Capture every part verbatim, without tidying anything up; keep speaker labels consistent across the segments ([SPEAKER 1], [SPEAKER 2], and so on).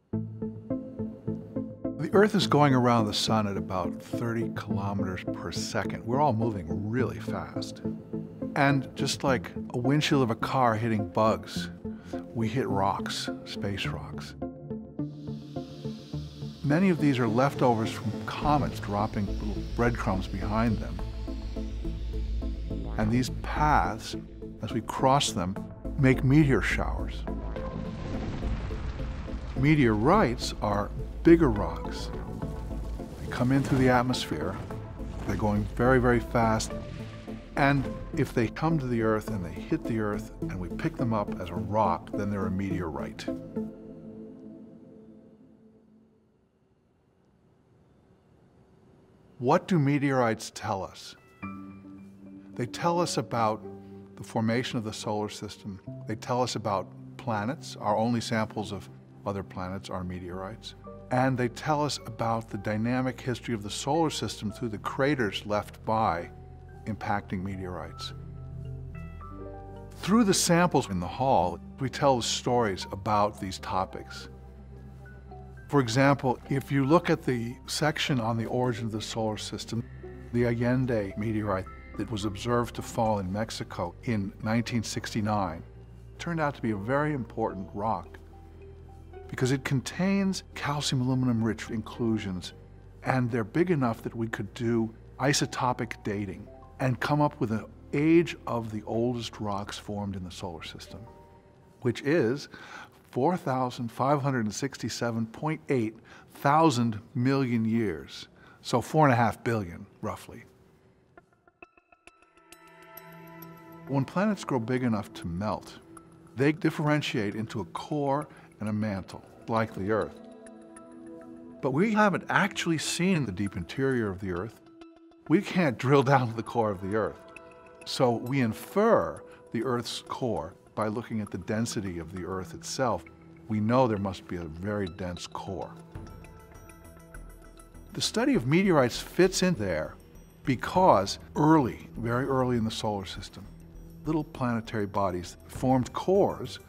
[SPEAKER 1] The Earth is going around the sun at about thirty kilometers per second. We're all moving really fast. And just like a windshield of a car hitting bugs, we hit rocks, space rocks. Many of these are leftovers from comets dropping little breadcrumbs behind them. And these paths, as we cross them, make meteor showers. Meteorites are bigger rocks. They come in through the atmosphere. They're going very, very fast. And if they come to the Earth and they hit the Earth and we pick them up as a rock, then they're a meteorite. What do meteorites tell us? They tell us about the formation of the solar system. They tell us about planets. Our only samples of other planets are meteorites. And they tell us about the dynamic history of the solar system through the craters left by impacting meteorites. Through the samples in the hall, we tell stories about these topics. For example, if you look at the section on the origin of the solar system, the Allende meteorite that was observed to fall in Mexico in nineteen sixty-nine turned out to be a very important rock because it contains calcium aluminum rich inclusions, and they're big enough that we could do isotopic dating and come up with an age of the oldest rocks formed in the solar system, which is four thousand five hundred sixty-seven point eight thousand million years, so four and a half billion, roughly. When planets grow big enough to melt, they differentiate into a core and a mantle, like the Earth. But we haven't actually seen the deep interior of the Earth. We can't drill down to the core of the Earth. So we infer the Earth's core by looking at the density of the Earth itself. We know there must be a very dense core. The study of meteorites fits in there because early, very early in the solar system, little planetary bodies formed cores.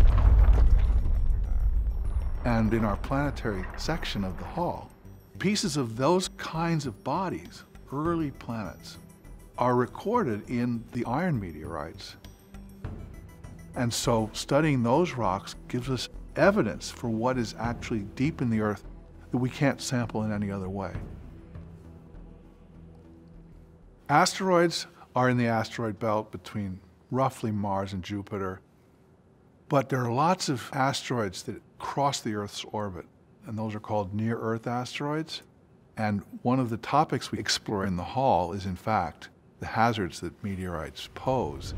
[SPEAKER 1] And in our planetary section of the hall, pieces of those kinds of bodies, early planets, are recorded in the iron meteorites. And so studying those rocks gives us evidence for what is actually deep in the Earth that we can't sample in any other way. Asteroids are in the asteroid belt between roughly Mars and Jupiter, but there are lots of asteroids that cross the Earth's orbit, and those are called near-Earth asteroids. And one of the topics we explore in the hall is, in fact, the hazards that meteorites pose.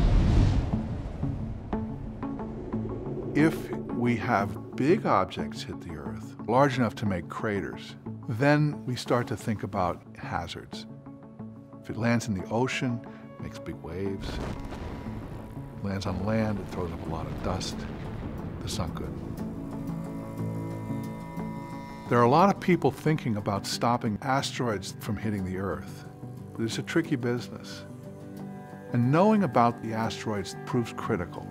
[SPEAKER 1] If we have big objects hit the Earth, large enough to make craters, then we start to think about hazards. If it lands in the ocean, it makes big waves. If it lands on land, it throws up a lot of dust. That's not good. There are a lot of people thinking about stopping asteroids from hitting the Earth, but it's a tricky business. And knowing about the asteroids proves critical.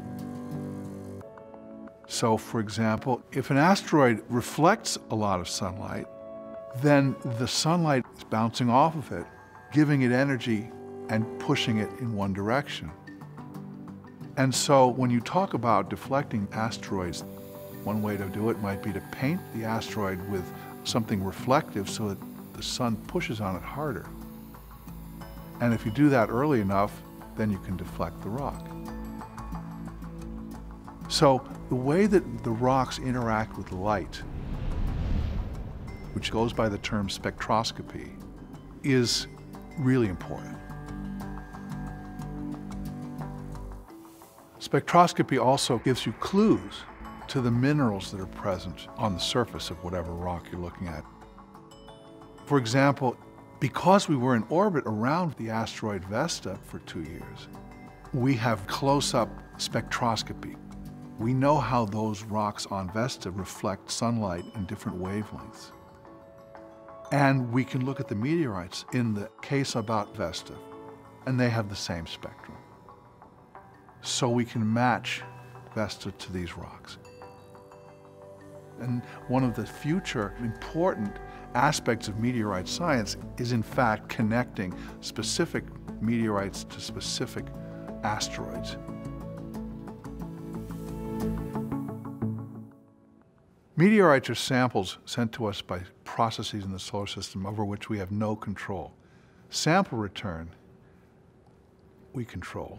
[SPEAKER 1] So, for example, if an asteroid reflects a lot of sunlight, then the sunlight is bouncing off of it, giving it energy and pushing it in one direction. And so when you talk about deflecting asteroids, one way to do it might be to paint the asteroid with something reflective so that the sun pushes on it harder. And if you do that early enough, then you can deflect the rock. So the way that the rocks interact with light, which goes by the term spectroscopy, is really important. Spectroscopy also gives you clues to the minerals that are present on the surface of whatever rock you're looking at. For example, because we were in orbit around the asteroid Vesta for two years, we have close-up spectroscopy. We know how those rocks on Vesta reflect sunlight in different wavelengths. And we can look at the meteorites in the case about Vesta, and they have the same spectrum. So we can match Vesta to these rocks. And one of the future important aspects of meteorite science is in fact connecting specific meteorites to specific asteroids. Meteorites are samples sent to us by processes in the solar system over which we have no control. Sample return, we control.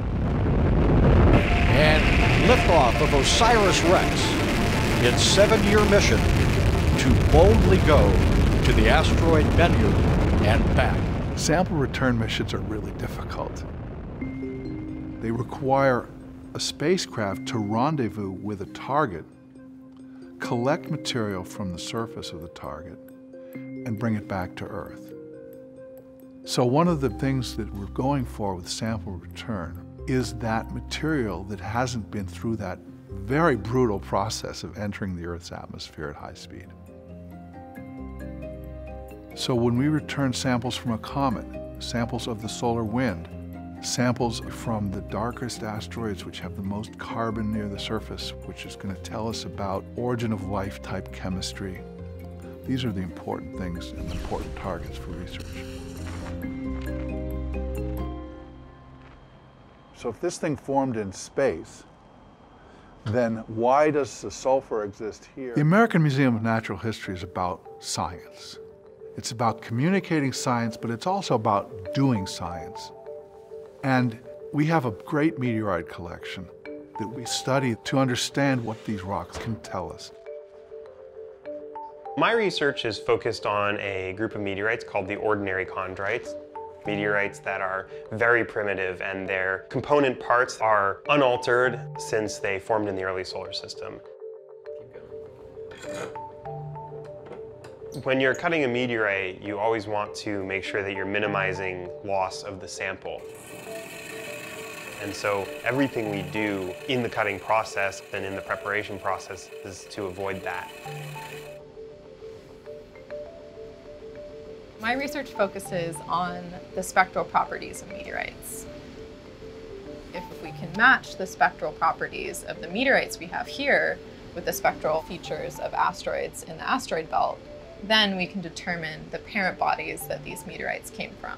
[SPEAKER 2] And liftoff of OSIRIS-REx, its seven-year mission to boldly go to the asteroid Bennu and back.
[SPEAKER 1] Sample return missions are really difficult. They require a spacecraft to rendezvous with a target, collect material from the surface of the target, and bring it back to Earth. So one of the things that we're going for with sample return is that material that hasn't been through that very brutal process of entering the Earth's atmosphere at high speed. So when we return samples from a comet, samples of the solar wind, samples from the darkest asteroids which have the most carbon near the surface, which is going to tell us about origin of life type chemistry, these are the important things and important targets for research. So if this thing formed in space, then why does the sulfur exist here? The American Museum of Natural History is about science. It's about communicating science, but it's also about doing science. And we have a great meteorite collection that we study to understand what these rocks can tell us.
[SPEAKER 3] My research is focused on a group of meteorites called the ordinary chondrites. Meteorites that are very primitive and their component parts are unaltered since they formed in the early solar system. When you're cutting a meteorite, you always want to make sure that you're minimizing loss of the sample. And so everything we do in the cutting process and in the preparation process is to avoid that.
[SPEAKER 4] My research focuses on the spectral properties of meteorites. If we can match the spectral properties of the meteorites we have here with the spectral features of asteroids in the asteroid belt, then we can determine the parent bodies that these meteorites came from.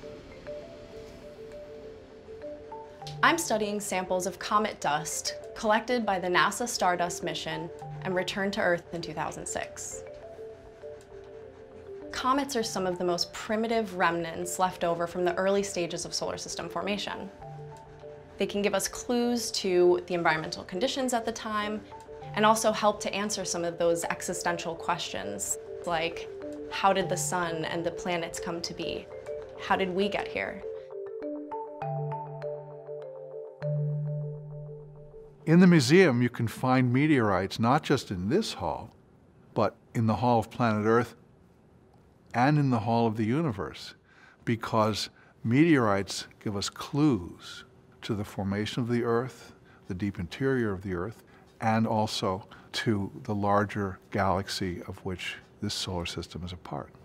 [SPEAKER 5] I'm studying samples of comet dust collected by the NASA Stardust mission and returned to Earth in two thousand six. Comets are some of the most primitive remnants left over from the early stages of solar system formation. They can give us clues to the environmental conditions at the time and also help to answer some of those existential questions like, how did the sun and the planets come to be? How did we get here?
[SPEAKER 1] In the museum, you can find meteorites not just in this hall, but in the Hall of Planet Earth and in the Hall of the Universe, because meteorites give us clues to the formation of the Earth, the deep interior of the Earth, and also to the larger galaxy of which this solar system is a part.